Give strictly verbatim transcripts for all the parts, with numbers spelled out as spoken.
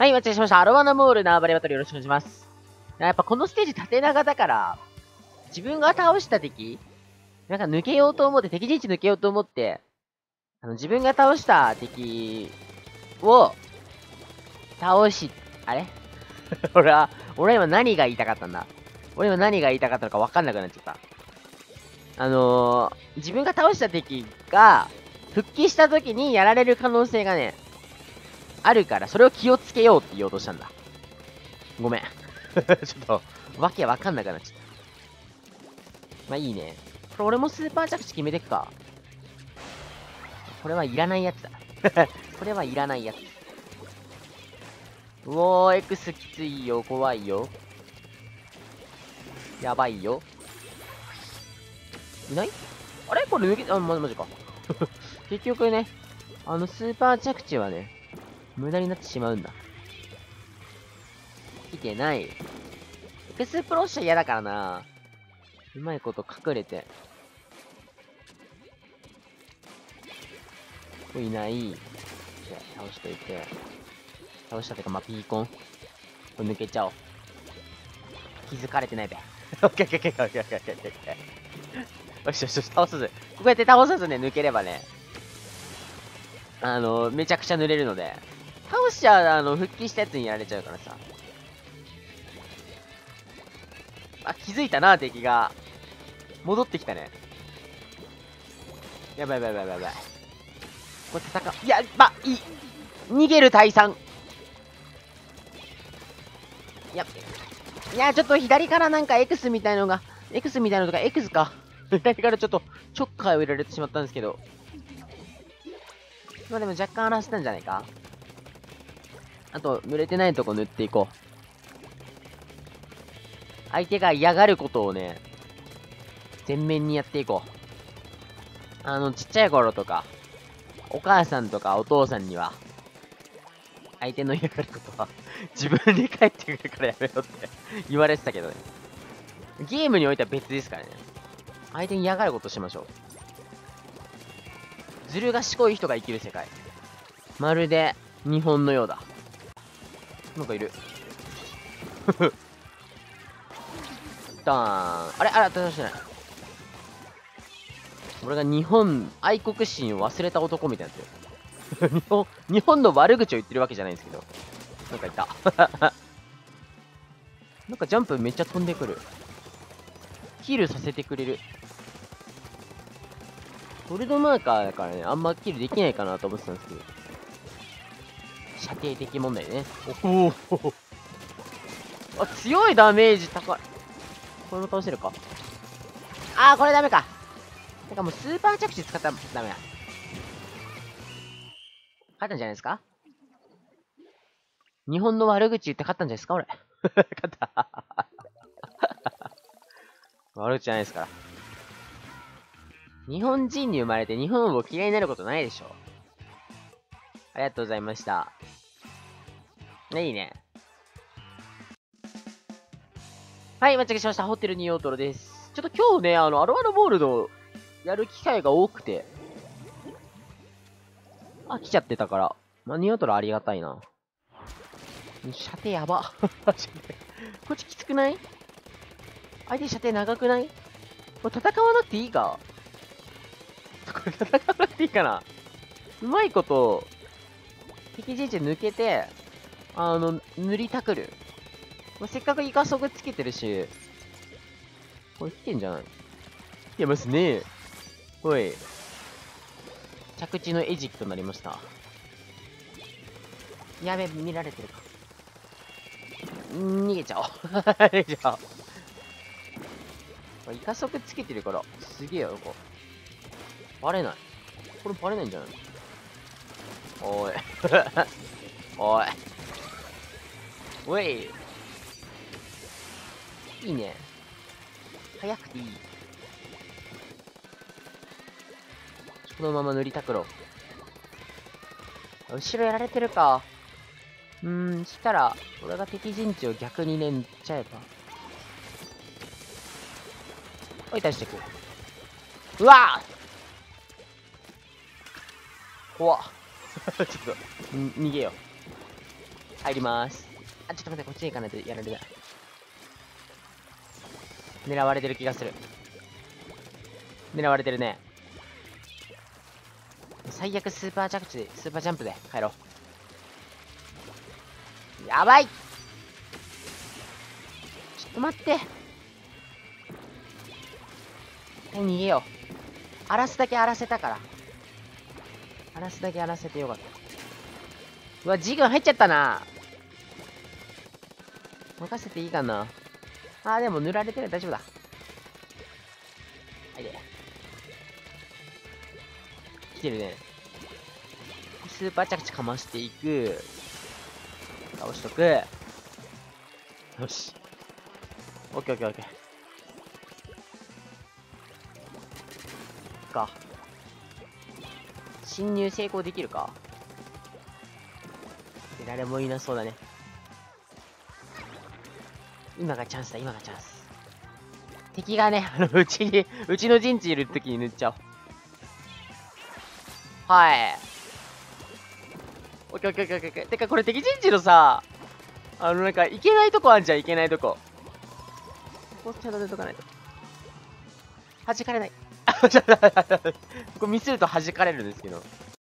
はい、お待たせしました。アロワナモール縄張りバトルよろしくお願いします。やっぱこのステージ縦長だから、自分が倒した敵、なんか抜けようと思って、敵陣地抜けようと思って、あの、自分が倒した敵を、倒し、あれ俺は、俺は今何が言いたかったんだ俺は今何が言いたかったのか分かんなくなっちゃった。あのー、自分が倒した敵が、復帰した時にやられる可能性がね、あるから、それを気をつけようって言おうとしたんだ。ごめん。ちょっと、わけわかんなくなっちゃった。まあいいね。これ俺もスーパー着地決めてくか。これはいらないやつだ。これはいらないやつ。うおー、X きついよ。怖いよ。やばいよ。いないあれこれ抜け、あ、ま、マジか。結局ね、あのスーパー着地はね、無駄になってしまうんだ。いけない。X プロッシャー嫌だからな。うまいこと隠れて。いない。じゃあ、倒しといて。倒したってか、まあ、ピーコン。これ抜けちゃおう。気づかれてないべ。オッケーオッケーオッケーオッケーオッケーオッケーオッケー。よしよしよし、倒さず。こうやって倒さずね、抜ければね。あの、めちゃくちゃ濡れるので。倒しちゃ、あの、復帰したやつにやられちゃうからさ。あ、気づいたな、敵が。戻ってきたね。やばいやばいやばいやばい。これ戦う。いや、ま、いい。逃げる退散。いや、いや、ちょっと左からなんか X みたいのが、X みたいなのとか X か。左からちょっと、ちょっかいを入れられてしまったんですけど。まあでも若干荒らしたんじゃないか。あと、濡れてないとこ塗っていこう。相手が嫌がることをね、全面にやっていこう。あの、ちっちゃい頃とか、お母さんとかお父さんには、相手の嫌がることは、自分で帰ってくるからやめろって言われてたけどね。ゲームにおいては別ですからね。相手に嫌がることしましょう。ずる賢い人が生きる世界。まるで、日本のようだ。なんかいる。ダーン。あれあれ、当たしてない。俺が日本、愛国心を忘れた男みたいになってる。日本、日本の悪口を言ってるわけじゃないんですけど。なんかいた。なんかジャンプめっちゃ飛んでくる。キルさせてくれる。ゴールドマーカーだからね、あんまキルできないかなと思ってたんですけど。射程的問題ね。おお。あ、強いダメージ高い。これも倒せるか。あー、これダメか。なんかもうスーパー着地使ったらダメだ。勝ったんじゃないですか。日本の悪口言って勝ったんじゃないですか俺。勝った。悪口じゃないですから。日本人に生まれて日本を嫌いになることないでしょ。ありがとうございました。いいね。はい、間違えしました。ホテルニオートロです。ちょっと今日ね、あの、アロワのボールドやる機会が多くて。あ、来ちゃってたから。まあ、ニオートロありがたいな。射程やば。こっちきつくない？相手射程長くない？これ戦わなくていいか？これ戦わなくていいかな？うまいこと、敵陣地抜けて、あの、塗りたくる。まあ、せっかくイカソグつけてるし、これ来てんじゃない？来てますね。おい。着地のエジクとなりました。やべ、見られてるか。逃げちゃおう。逃げちゃおう。イカソグつけてるから、すげえよ、ここ。バレない。これバレないんじゃないの？おい。おい。おい。いいね。早くていい。このまま塗りたくろう。後ろやられてるか。うーん、したら、俺が敵陣地を逆にね、塗っちゃえば。おい、出してく。うわぁ怖っ。ちょっと、逃げよ入ります。あ、ちょっと待って、こっちに行かないとやられる。狙われてる気がする。狙われてるね。最悪スーパー着地で、スーパージャンプで帰ろう。やばい。ちょっと待って。逃げよう。荒らすだけ荒らせたから。荒らすだけ荒らせてよかった。うわ、ジグ入っちゃったな。任せていいかな。あー、でも塗られてる。大丈夫だ。はいで。来てるね。スーパー着地かましていく。倒しとく。よし。オッケーオッケーオッケー。か。侵入成功できるか。誰もいなそうだね。今がチャンスだ、今がチャンス。敵がね、あの、うちに、うちの陣地いるときに塗っちゃおう。はい。オッケーオッケーオッケーオッケー。てか、これ敵陣地のさ、あの、なんか、いけないとこあんじゃん、いけないとこ。ここちゃんと塗っとかないと。弾かれない。ここミスると弾かれるんですけど。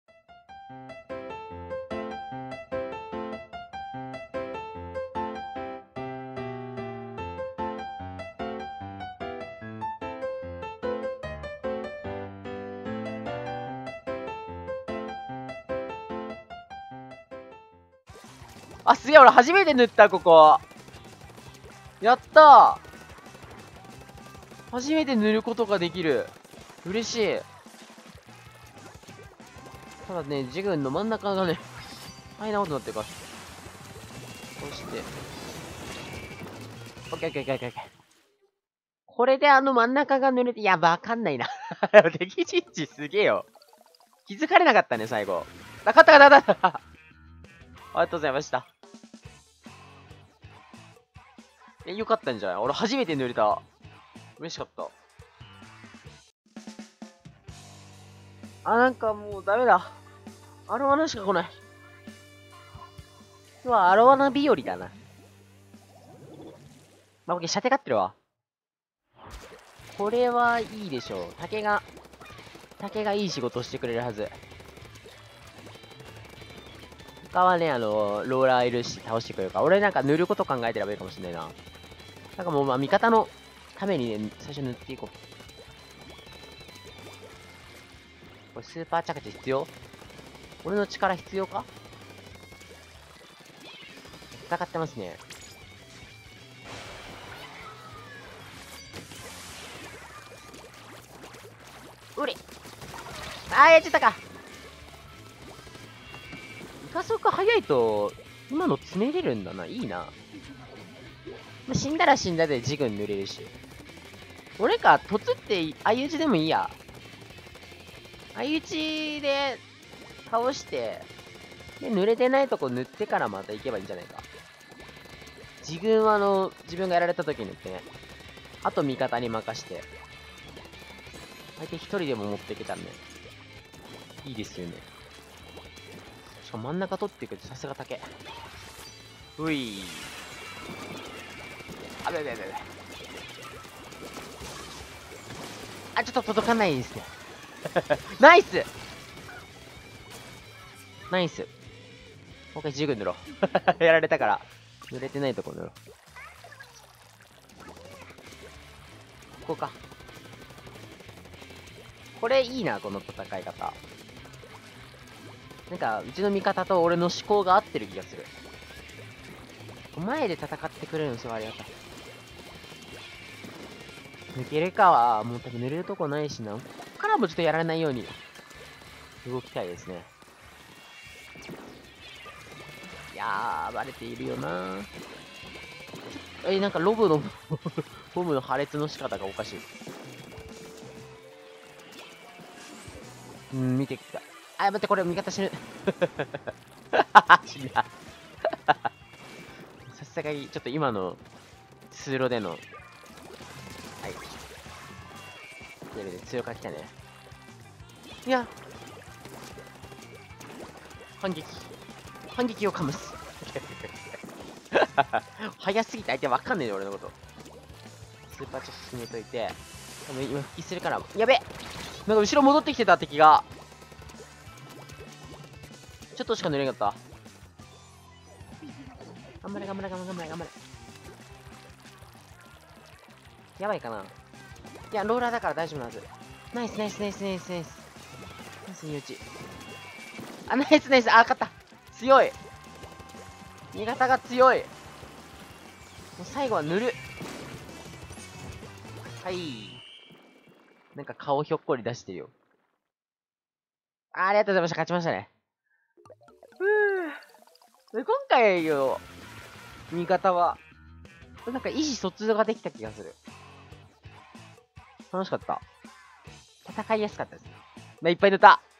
あ、すげえ、俺初めて塗った、ここ。やったー。初めて塗ることができる。嬉しい。ただね、ジグンの真ん中がね、大変なことになってるから。こうして。オッケーオッケーオッケーオッケー。これであの真ん中が塗れて、いや、わかんないな。敵陣地すげえよ。気づかれなかったね、最後。あ、勝った勝った勝った。ありがとうございました。え、よかったんじゃない？俺初めて塗れた。嬉しかった。あ、なんかもうダメだ。アロワナしか来ない。今日はアロワナ日和だな。まあ、僕、射程勝ってるわ。これはいいでしょう。竹が、竹がいい仕事をしてくれるはず。他はね、あの、ローラーいるし、倒してくれるから。俺なんか塗ること考えてればいいかもしれないな。なんかもう、まあ、味方のためにね、最初塗っていこう。これスーパー着地必要？俺の力必要か？戦ってますね。うれ！あー、やっちゃったか。イカソカ早いと、今の詰めれるんだな。いいな。死んだら死んだでジグン塗れるし。俺か、突って相打ちでもいいや。相打ちで倒して、で、濡れてないとこ塗ってからまた行けばいいんじゃないか。自分はあの、自分がやられた時に塗ってね。あと味方に任して。相手一人でも持っていけたらね。いいですよね。しかも真ん中取っていくとさすが竹。うい。あべべべべ。あ、ちょっと届かないですね。ナイスナイス。もう一回ジグ塗ろう。やられたから。濡れてないとこ塗ろう。ここか。これいいな、この戦い方。なんか、うちの味方と俺の思考が合ってる気がする。前で戦ってくれるのすごいありがたい。抜けるかは、もう多分濡れるとこないしな。こっからもちょっとやられないように動きたいですね。いやー、バレているよな。え、なんかロブのボムの破裂の仕方がおかしい。うん、見てきた。あ、待って、これ味方死ぬ。死んだ。さすがに、ちょっと今の通路での、はい。レベルで強かったね。いや、反撃。反撃をかむす。 早すぎて相手わかんねえよ、俺のこと。スーパーチェック決めといて。多分今復帰するから。やべ、なんか後ろ戻ってきてた敵が。ちょっとしか塗れなかった。頑張れ頑張れ頑張れ頑張れ頑張れ。やばいかな。いや、ローラーだから大丈夫なんです。ナイスナイスナイスナイスナイス。ナイス身内。あ、ナイスナイス。あ、勝った。強い。味方が強い。もう最後は塗る。はい。なんか顔ひょっこり出してるよ。あ、ありがとうございました。勝ちましたね。ふぅ。今回の味方は、なんか意思疎通ができた気がする。楽しかった。戦いやすかったですね。まあ、いっぱい塗った。